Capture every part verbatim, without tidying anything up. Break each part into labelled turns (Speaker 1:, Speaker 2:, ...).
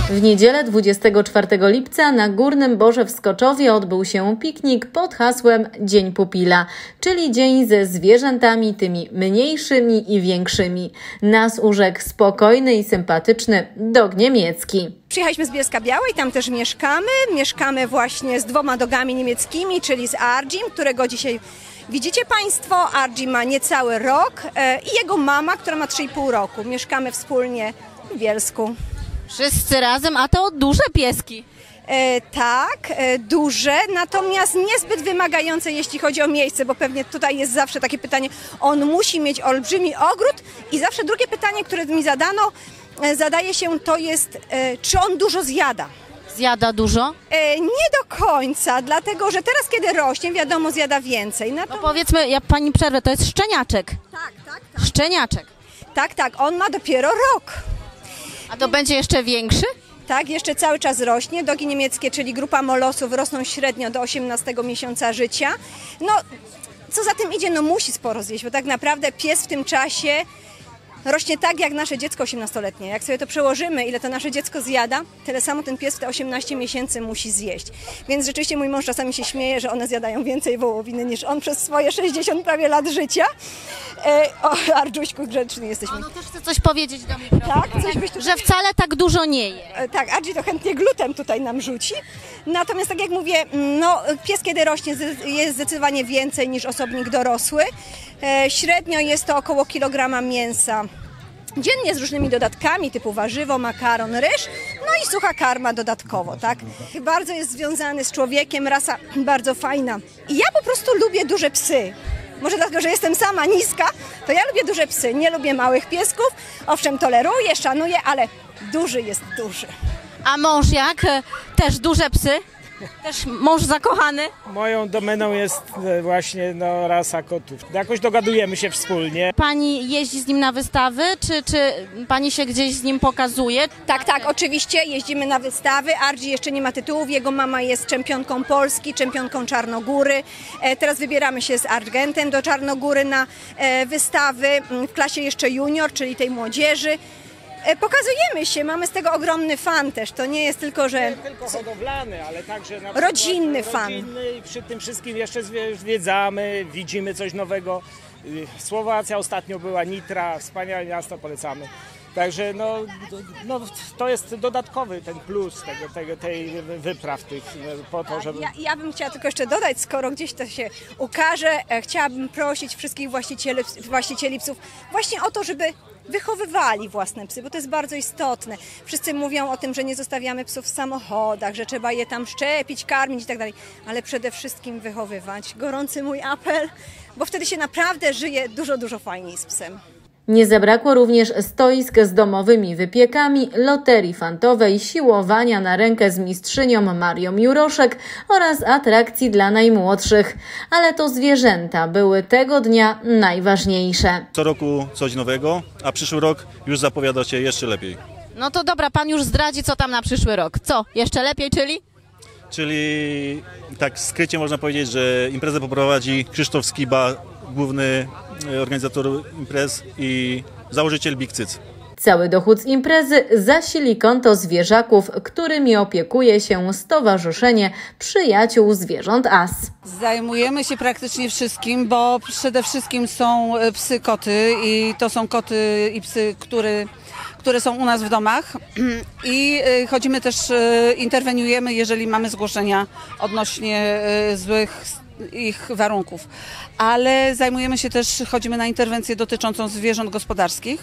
Speaker 1: W niedzielę dwudziestego czwartego lipca na Górnym Borze w Skoczowie odbył się piknik pod hasłem Dzień Pupila, czyli dzień ze zwierzętami tymi mniejszymi i większymi. Nas urzekł spokojny i sympatyczny dog niemiecki.
Speaker 2: Przyjechaliśmy z Bielska-Białej, tam też mieszkamy. Mieszkamy właśnie z dwoma dogami niemieckimi, czyli z Arjim, którego dzisiaj widzicie Państwo. Arji ma niecały rok i jego mama, która ma trzy i pół roku. Mieszkamy wspólnie w Bielsku.
Speaker 3: Wszyscy razem, a to duże pieski.
Speaker 2: E, tak, e, duże, natomiast niezbyt wymagające, jeśli chodzi o miejsce, bo pewnie tutaj jest zawsze takie pytanie, on musi mieć olbrzymi ogród i zawsze drugie pytanie, które mi zadano, e, zadaje się, to jest, e, czy on dużo zjada.
Speaker 3: Zjada dużo?
Speaker 2: E, nie do końca, dlatego że teraz, kiedy rośnie, wiadomo, zjada więcej.
Speaker 3: Natomiast... No powiedzmy, ja pani przerwę, to jest szczeniaczek.
Speaker 2: Tak, tak, tak.
Speaker 3: Szczeniaczek.
Speaker 2: Tak, tak, on ma dopiero rok.
Speaker 3: A to będzie jeszcze większy?
Speaker 2: Tak, jeszcze cały czas rośnie. Dogi niemieckie, czyli grupa molosów, rosną średnio do osiemnastego miesiąca życia. No, co za tym idzie, no musi sporo zjeść, bo tak naprawdę pies w tym czasie rośnie tak jak nasze dziecko osiemnastoletnie. Jak sobie to przełożymy, ile to nasze dziecko zjada, tyle samo ten pies w te osiemnaście miesięcy musi zjeść. Więc rzeczywiście mój mąż czasami się śmieje, że one zjadają więcej wołowiny niż on przez swoje sześćdziesiąt prawie lat życia. E, o, Ardziuśku, grzeczny jesteśmy.
Speaker 3: Ono też chce coś powiedzieć do mnie,
Speaker 2: tak, coś byś tu...
Speaker 3: że wcale tak dużo nie je.
Speaker 2: E, tak, Arji to chętnie glutem tutaj nam rzuci. Natomiast tak jak mówię, no, pies kiedy rośnie jest zdecydowanie więcej niż osobnik dorosły. E, średnio jest to około kilograma mięsa dziennie z różnymi dodatkami typu warzywo, makaron, ryż, no i sucha karma dodatkowo, tak? Bardzo jest związany z człowiekiem, rasa bardzo fajna. I ja po prostu lubię duże psy. Może dlatego, że jestem sama niska, to ja lubię duże psy, nie lubię małych piesków. Owszem, toleruję, szanuję, ale duży jest duży.
Speaker 3: A mąż jak? Też duże psy? Też mąż zakochany?
Speaker 4: Moją domeną jest właśnie no, rasa kotów. Jakoś dogadujemy się wspólnie.
Speaker 3: Pani jeździ z nim na wystawy, czy, czy pani się gdzieś z nim pokazuje?
Speaker 2: Tak, tak, oczywiście jeździmy na wystawy. Arji jeszcze nie ma tytułów, jego mama jest czempionką Polski, czempionką Czarnogóry. E, teraz wybieramy się z Argentem do Czarnogóry na e, wystawy w klasie jeszcze junior, czyli tej młodzieży. Pokazujemy się, mamy z tego ogromny fan też, to nie jest tylko, że...
Speaker 4: Nie tylko hodowlany, ale także na
Speaker 2: rodzinny fan.
Speaker 4: Rodzinny i przy tym wszystkim jeszcze zwiedzamy, widzimy coś nowego. Słowacja ostatnio była, Nitra, wspaniałe miasto, polecamy. Także no, no, to jest dodatkowy ten plus tego, tego, tej wypraw tych, po to, żeby...
Speaker 2: Ja, ja bym chciała tylko jeszcze dodać, skoro gdzieś to się ukaże, chciałabym prosić wszystkich właścicieli, właścicieli psów właśnie o to, żeby wychowywali własne psy, bo to jest bardzo istotne. Wszyscy mówią o tym, że nie zostawiamy psów w samochodach, że trzeba je tam szczepić, karmić i tak dalej, ale przede wszystkim wychowywać. Gorący mój apel, bo wtedy się naprawdę żyje dużo, dużo fajniej z psem.
Speaker 1: Nie zabrakło również stoisk z domowymi wypiekami, loterii fantowej, siłowania na rękę z mistrzynią Marią Juroszek oraz atrakcji dla najmłodszych. Ale to zwierzęta były tego dnia najważniejsze.
Speaker 5: Co roku coś nowego, a przyszły rok już zapowiada się jeszcze lepiej.
Speaker 3: No to dobra, pan już zdradzi, co tam na przyszły rok. Co? Jeszcze lepiej, czyli?
Speaker 5: Czyli tak w skrycie można powiedzieć, że imprezę poprowadzi Krzysztof Skiba, główny organizator imprez i założyciel Big Cyc.
Speaker 1: Cały dochód z imprezy zasili konto zwierzaków, którymi opiekuje się Stowarzyszenie Przyjaciół Zwierząt A S.
Speaker 6: Zajmujemy się praktycznie wszystkim, bo przede wszystkim są psy, koty i to są koty i psy, które, które są u nas w domach i chodzimy też, interweniujemy, jeżeli mamy zgłoszenia odnośnie złych ich warunków, ale zajmujemy się też, chodzimy na interwencję dotyczącą zwierząt gospodarskich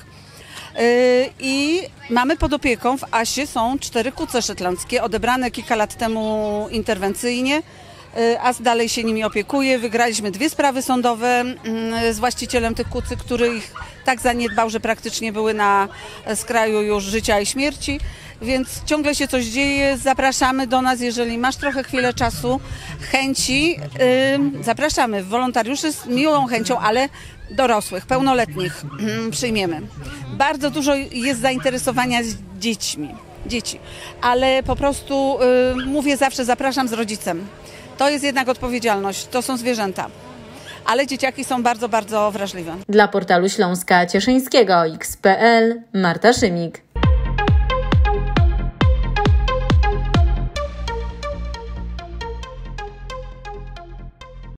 Speaker 6: i mamy pod opieką w Asie są cztery kuce szetlandzkie, odebrane kilka lat temu interwencyjnie. A S dalej się nimi opiekuje. Wygraliśmy dwie sprawy sądowe z właścicielem tych kucy, który ich tak zaniedbał, że praktycznie były na skraju już życia i śmierci. Więc ciągle się coś dzieje. Zapraszamy do nas, jeżeli masz trochę chwilę czasu, chęci. Yy, zapraszamy wolontariuszy z miłą chęcią, ale dorosłych, pełnoletnich yy, przyjmiemy. Bardzo dużo jest zainteresowania z dziećmi, dzieci, ale po prostu yy, mówię zawsze, zapraszam z rodzicem. To jest jednak odpowiedzialność, to są zwierzęta. Ale dzieciaki są bardzo, bardzo wrażliwe.
Speaker 1: Dla portalu Śląska Cieszyńskiego X kropka p l Marta Szymik.